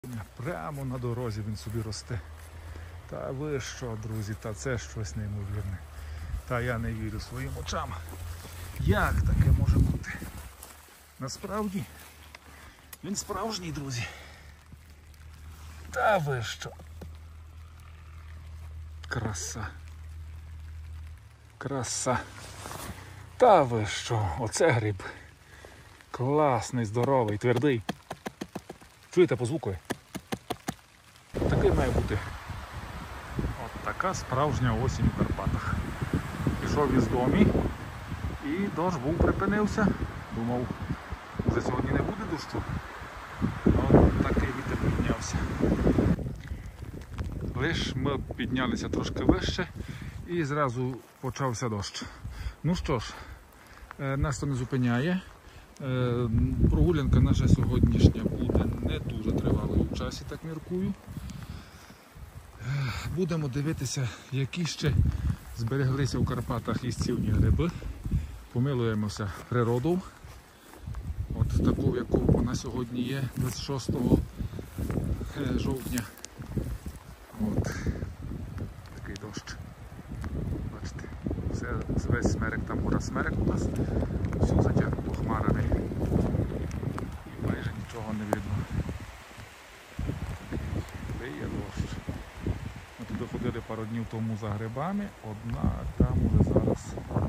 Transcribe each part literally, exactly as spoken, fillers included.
Прямо на дорозі він собі росте. Та ви що, друзі, та це щось неймовірне. Та я не вірю своїм очам. Як таке може бути? Насправді, він справжній, друзі. Та ви що? Краса. Краса. Та ви що? Оце гриб. Класний, здоровий, твердий. Чуєте по звукові? Такий має бути. От така справжня осінь у Карпатах. Пішов із домі і дощ був припинився. Думав, вже сьогодні не буде дощу. От такий вітер піднявся. Лиш ми піднялися трошки вище і зразу почався дощ. Ну що ж, нас то не зупиняє. Прогулянка наша сьогоднішня буде не дуже тривалою в часі, так міркую. Будемо дивитися, які ще збереглися в Карпатах їстівні гриби. Помилуємося природу. От таку, яку вона сьогодні є, двадцять шостого жовтня. От такий дощ. Бачите, все, весь смерек, там гора смерек у нас. Все затягнуто хмарами. І майже нічого не видно. Лиє дощ. Ми туди ходили пару днів тому за грибами, однак там уже зараз.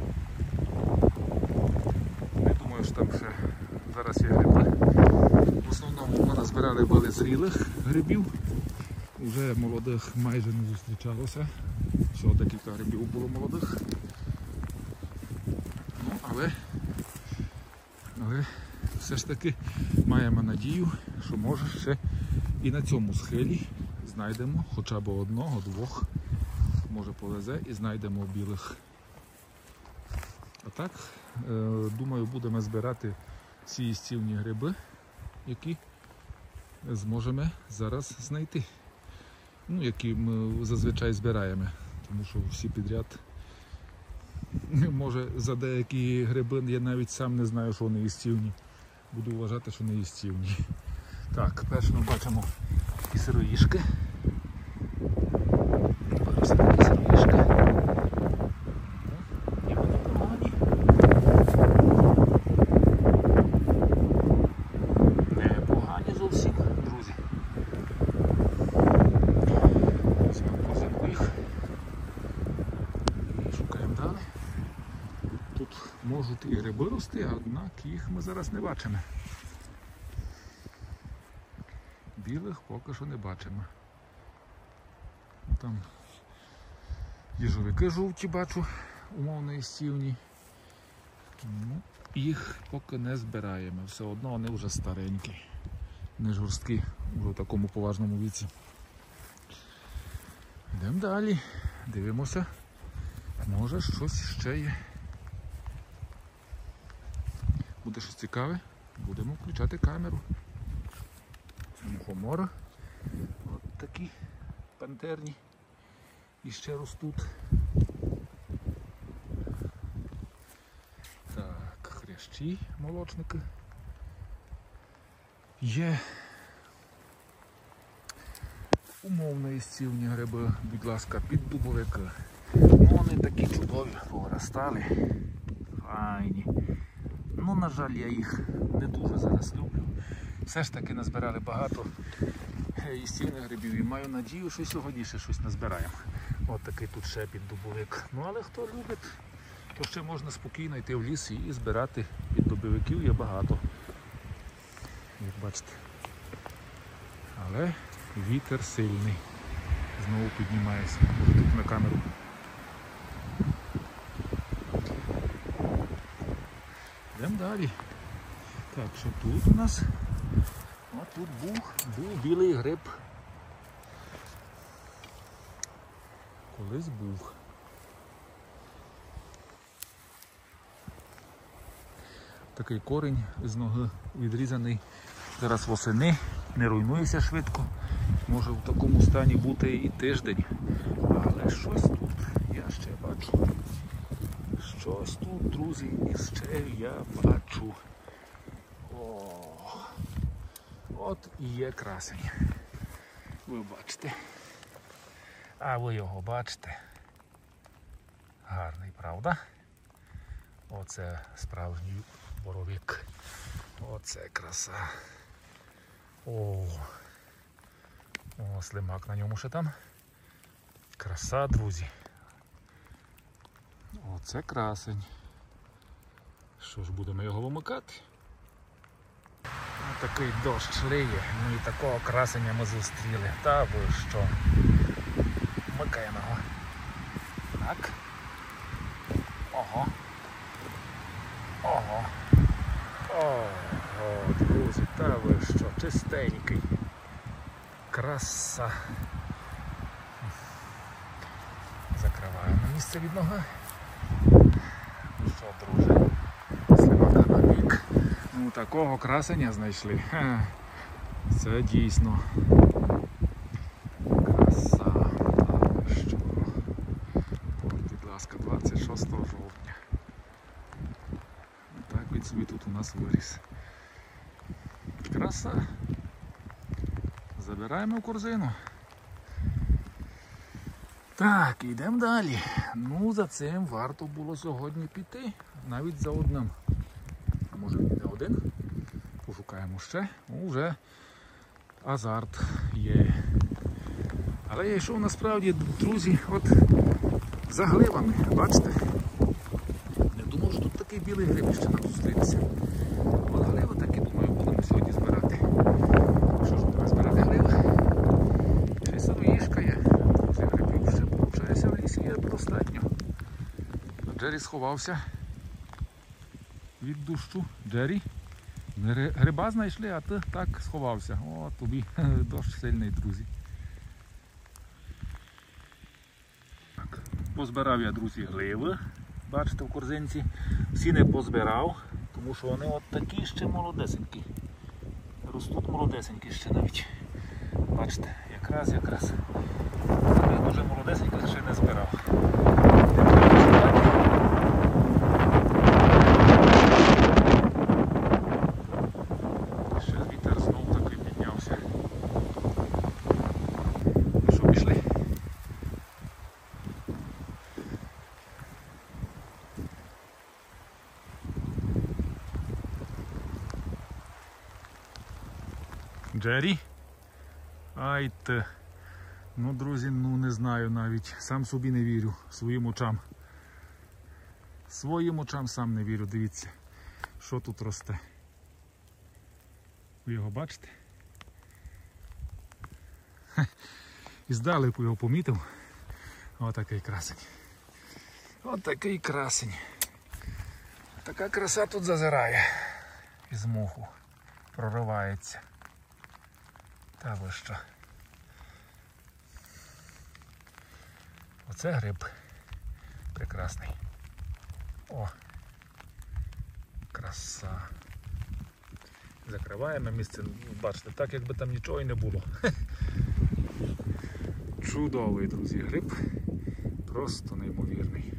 Не думаю, що там ще зараз є гриби. В основному ми назбирали були зрілих грибів. Уже молодих майже не зустрічалося. Всього декілька грибів було молодих. Ну, але, але все ж таки маємо надію, що може ще і на цьому схилі знайдемо хоча б одного, двох, може повезе і знайдемо білих. А так, думаю, будемо збирати ці їстівні гриби, які зможемо зараз знайти. Ну, які ми зазвичай збираємо, тому що всі підряд, може за деякі гриби я навіть сам не знаю, що вони їстівні. Буду вважати, що не їстівні. Так, перше ми бачимо і сироїшки. Ось такі сироїшки. І вони погані. Не погані зовсім, друзі. Візьмемо козинку їх. І шукаємо далі. Тут можуть і гриби рости, однак їх ми зараз не бачимо. Білих поки що не бачимо. Там їжовики жовті бачу, умовно їстівні. Ну, їх поки не збираємо. Все одно вони вже старенькі, не жорсткі, вже в такому поважному віці. Йдемо далі, дивимося. Може щось ще є. Буде щось цікаве, будемо включати камеру. Мухомори. От такі пантерні. І ще ростуть. Так, хрящі, молочники. Є умовно їстівні гриби, будь ласка, піддубовики. Ну, вони такі чудові, повиростали. Файні. Ну, на жаль, я їх не дуже зараз люблю. Все ж таки назбирали багато їстівних грибів і маю надію, що сьогодні ще щось назбираємо. От такий тут ще піддубовик. Ну, але хто любить, то ще можна спокійно йти в ліс і збирати. Піддубовиків є багато, як бачите. Але вітер сильний. Знову піднімається. Може тут на камеру. Йдемо далі. Так, що тут у нас? О, тут був, був білий гриб. Колись був. Такий корінь з ноги відрізаний. Зараз восени, не руйнується швидко. Може в такому стані бути і тиждень. Але щось тут я ще бачу. Щось тут, друзі, і ще я бачу. О, от і є красень. ви бачите. А ви його бачите. Гарний, правда? Оце справжній боровик. Оце краса. О, О, слимак на ньому ще там. Краса, друзі. Оце красень. Що ж, будемо його вимикати? Ось такий дощ лиє, ну і такого красення ми зустріли. Та ви що? Вмикаємо його. Так. Ого. Ого. Ого, друзі, та ви що, чистенький. Краса. Закриваємо місце від ноги. Ну що, друже, слимака на бік. Ну такого красення знайшли. Ха. Це дійсно краса. Та що? Ось, будь ласка, двадцять шостого жовтня. Так він собі тут у нас виріс. Краса. Забираємо в корзину. Так, йдемо далі. Ну, за цим варто було сьогодні піти. Навіть за одним. А може не один? Пошукаємо ще. Ну, вже азарт є. Але я йшов насправді, друзі, от за гливами. Бачите? Не думав, що тут такий білий гриб ще нам зустрітися. От гливи такі, думаю, будемо сьогодні збирати. Що ж будемо збирати гливи? Ще й садоїжка є. Цих грибів ще виходить в лісі є достатньо. Джері сховався від дощу. Джері, гриба знайшли, а ти так сховався. О, тобі дощ сильний, друзі. Так. Позбирав я, друзі, гливи. Бачите, в корзинці. Всі не позбирав, тому що вони от такі ще молодесенькі. Ростуть молодесенькі ще навіть. Бачите, якраз, якраз. Я дуже молодесенькі ще не збирав. Ще вітер знову таки піднявся. Ну що, пішли? Джері? Ай те. Ну, друзі, ну не знаю навіть. Сам собі не вірю. Своїм очам. Своїм очам сам не вірю. Дивіться, що тут росте. Ви його бачите? І здалеку його помітив. Отакий красень. Отакий красень. Така краса тут зазирає. Із моху. Проривається. Та ви що? Оце гриб прекрасний. О! Краса. Закриваємо місце, бачите, так якби там нічого і не було. Чудовий, друзі, гриб. Просто неймовірний.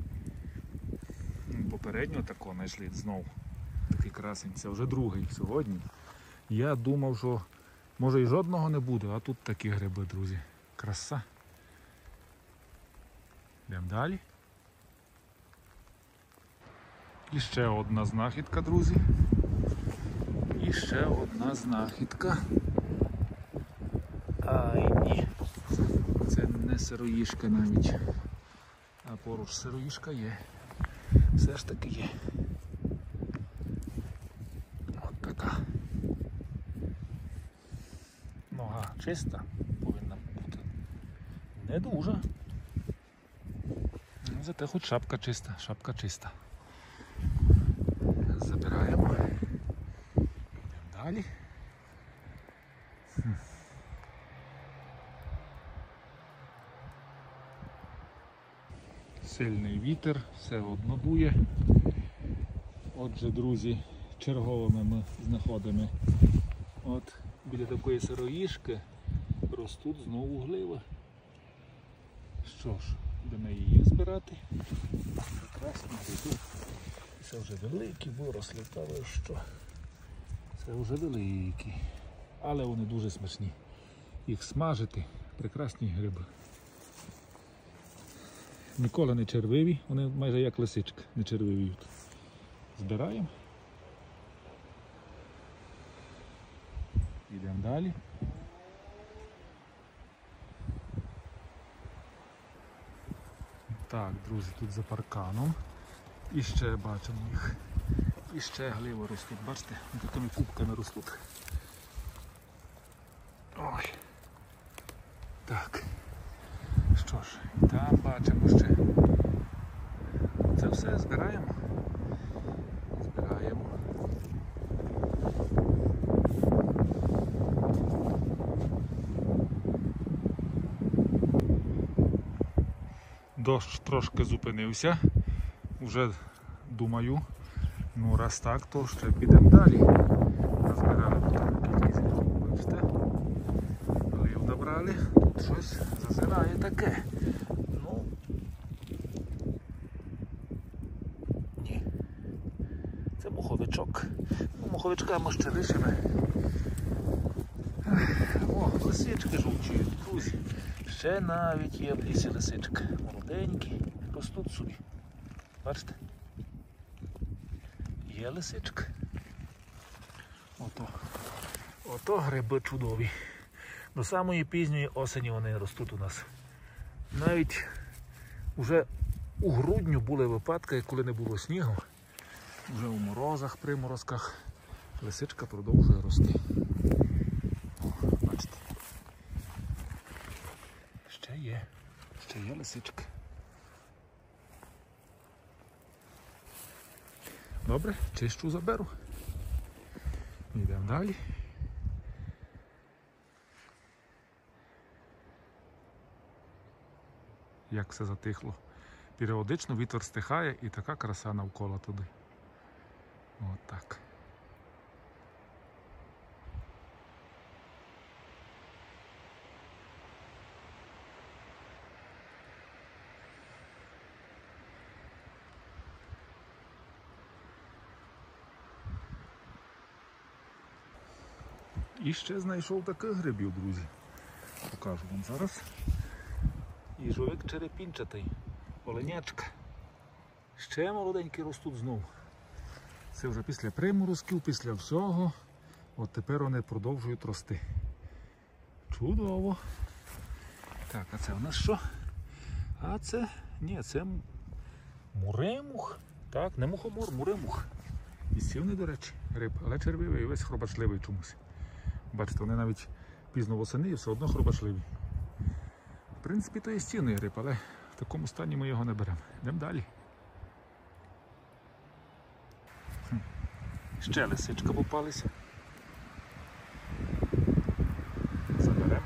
Попередньо такого знайшли знову. Такий красень. Це вже другий сьогодні. Я думав, що може і жодного не буде, а тут такі гриби, друзі. Краса. Йдемо далі. І ще одна знахідка, друзі. І ще одна знахідка. Ай, ні. Це не сироїшка навіть. А поруч сироїшка є. Все ж таки є. От така. Нога чиста повинна бути. Не дуже. Ну, зате хоч шапка чиста, шапка чиста. Забираємо. Йдемо далі. Хм. Сильний вітер, все одно дує. Отже, друзі, черговими ми знаходимо от біля такої сироїшки ростуть знову гливи. Що ж, будемо її збирати. Прекрасно гриби. Це вже великі виросли, та що? Це вже великі. Але вони дуже смачні. їх смажити. Прекрасні гриби. Ніколи не червиві, вони майже як лисички, не червивіють. Збираємо. Йдемо далі. Так, друзі, тут за парканом. І ще бачимо їх. І ще гливи ростуть. Бачите, такими кубками ростуть. Ой. Так. Що ж, і там бачимо ще. Це все збираємо. Збираємо. Дощ трошки зупинився. Вже думаю, ну раз так, то ще підемо далі. Назбирали там кількість, бачите. Глив набрали, тут щось зазирає таке. Ну, ні. Це моховичок. Ну, моховичка ми ще лишимо. О, лисички жовчують, друзі. Ще навіть є в лісі лисички. Молоденькі, ростуть собі. Бачите? Є лисички. Ото. Ото гриби чудові. До самої пізньої осені вони ростуть у нас. Навіть вже у грудню були випадки, коли не було снігу. Вже у морозах, приморозках лисичка продовжує рости. О, бачите. Ще є. Ще є лисички. Добре, чищу, заберу. Йдемо далі. Як все затихло. Періодично вітер стихає і така краса навколо туди. От так. І ще знайшов таких грибів, друзі. Покажу вам зараз. Їжовик черепінчатий, оленячка. Ще молоденькі ростуть знову. Це вже після приморозків, після всього. От тепер вони продовжують рости. Чудово. Так, а це у нас що? А це, ні, це муремух. Так, не мухомор, муремух. Істівний, до речі, гриб, але червивий і весь хробачливий чомусь. Бачите, вони навіть пізно восени і все одно хробачливі. В принципі, то є стінний гриб, але в такому стані ми його не беремо. Йдемо далі. Хм. Ще лисичка попалися. Заберемо.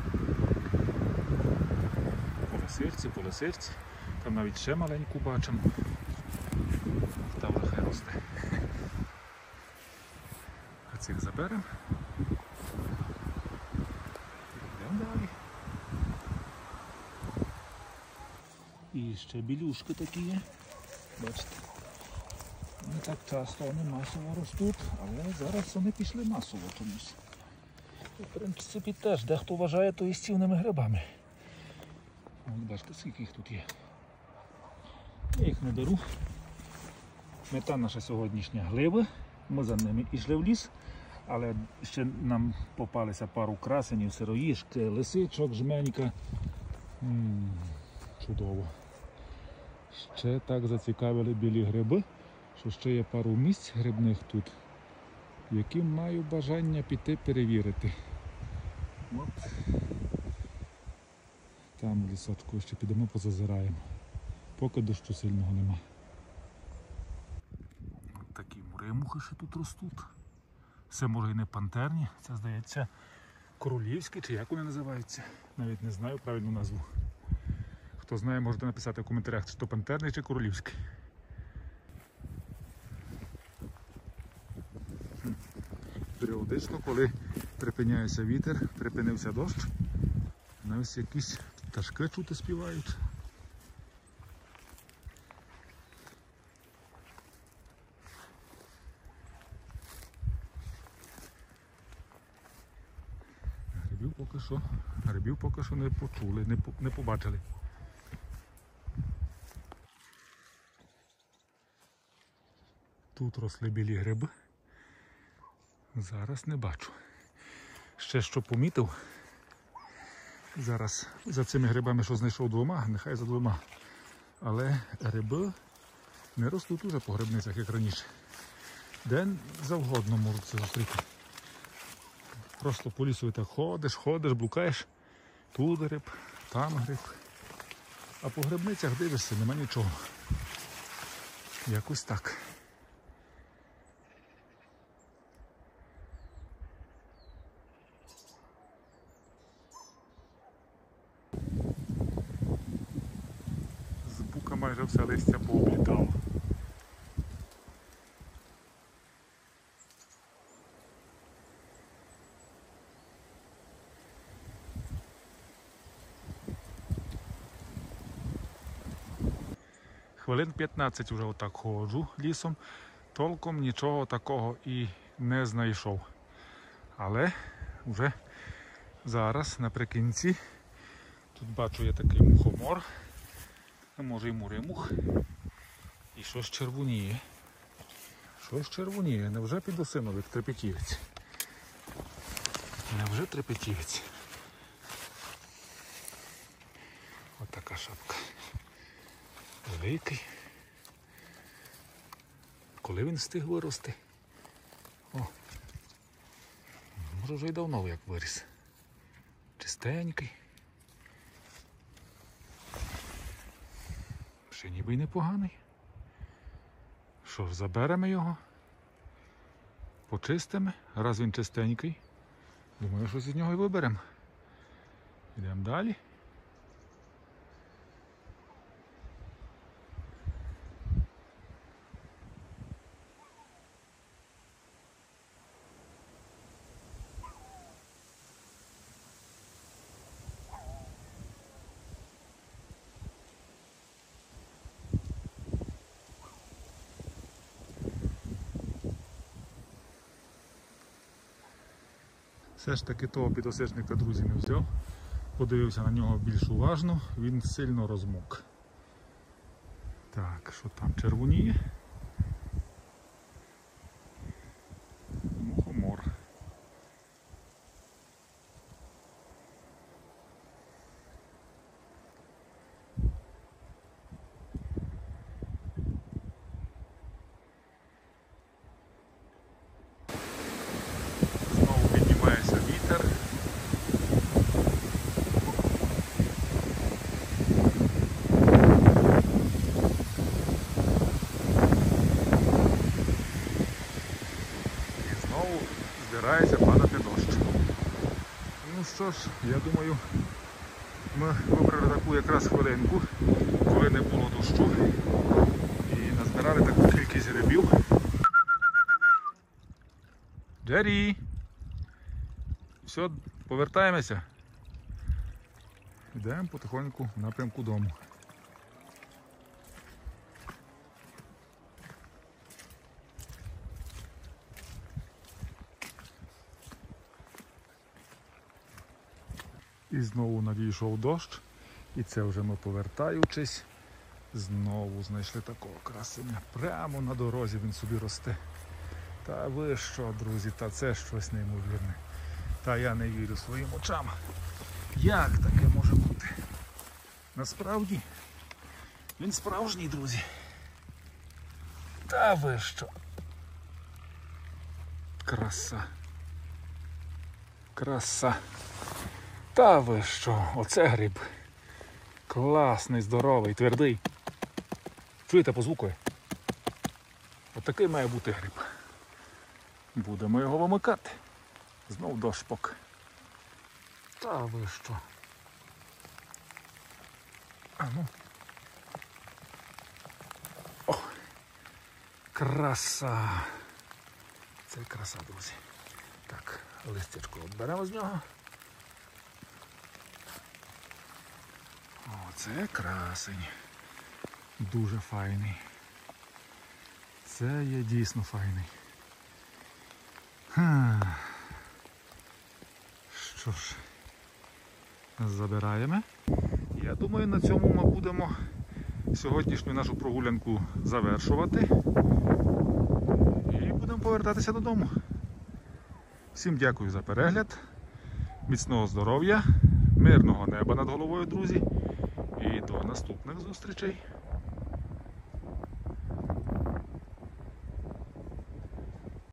По лисичці, по лисичці. Там навіть ще маленьку бачимо. Та вже хай росте. А цих заберемо. Йдемо далі. І ще білюшки такі є. Бачите. Не так часто вони масово ростуть, але зараз вони пішли масово чомусь. В принципі теж дехто вважає то їстівними грибами. От бачите, скільки їх тут є. Я їх не беру. Мета наша сьогоднішня гливи. Ми за ними йшли в ліс, але ще нам попалися пару красенів, сироїжки, лисичок, жменька. М-м, чудово. Ще так зацікавили білі гриби, що ще є пару місць грибних тут, які маю бажання піти перевірити. От. Там в лісочку ще підемо позазираємо, поки дощу сильного нема. От такі муремухи ще тут ростуть. Це може і не пантерні, це здається королівські, чи як вони називаються. Навіть не знаю правильну назву. Хто знає, можете написати в коментарях, чи то пантерний, чи королівський. Періодично, коли припиняється вітер, припинився дощ, навіть якісь пташки чути співають. Грибів поки що, грибів поки що не почули, не, не побачили. Тут росли білі гриби. Зараз не бачу. Ще що помітив. Зараз за цими грибами, що знайшов двома, нехай за двома. Але гриби не ростуть уже по грибницях, як раніше. Де завгодно можуть це зустріти. Просто по лісу так ходиш, ходиш, блукаєш. Тут гриб, там гриб. А по грибницях дивишся, нема нічого. Якось так. З бука майже все листя пооблітало. Хвилин п'ятнадцять вже отак ходжу лісом, толком нічого такого і не знайшов. Але вже зараз, наприкінці, тут бачу я такий мухомор, а може і муримух, і щось червоніє. Щось червоніє, невже підосиновик трепетівець? Невже трепетівець? Отака шапка. Великий. Коли він встиг вирости? О, може вже й давно як виріс. Чистенький. Ще ніби й непоганий. Що ж, заберемо його, почистимо, раз він чистенький. Думаю, що з нього і виберемо. Йдемо далі. Все ж таки того підосичника, друзі, не взяв. Подивився на нього більш уважно, він сильно розмок. Так, що там червоніє? Мухомор. Знову піднімається вітер. І знову збирається падати дощ. Ну що ж, я думаю, ми вибрали таку якраз хвилинку, коли не було дощу, і назбирали таку кількість грибів. Джері! Все, повертаємося. Йдемо потихоньку в напрямку дому. І знову надійшов дощ. І це вже ми, повертаючись, знову знайшли такого красення. Прямо на дорозі він собі росте. Та ви що, друзі, та це щось неймовірне. Та я не вірю своїм очам. Як таке може бути? Насправді, він справжній, друзі. Та ви що? Краса. Краса. Та ви що? Оце гриб. Класний, здоровий, твердий. Чуєте по звуку? Отакий має бути гриб. Будемо його вимикати. Знов дощ поки. Та ви що? А ну. О! Краса! Це краса, друзі. Так, листячко відберемо з нього. О, це красень. Дуже файний. Це є дійсно файний. Ха. Що ж, забираємо. Я думаю, на цьому ми будемо сьогоднішню нашу прогулянку завершувати. І будемо повертатися додому. Всім дякую за перегляд. Міцного здоров'я, мирного неба над головою, друзі. І до наступних зустрічей.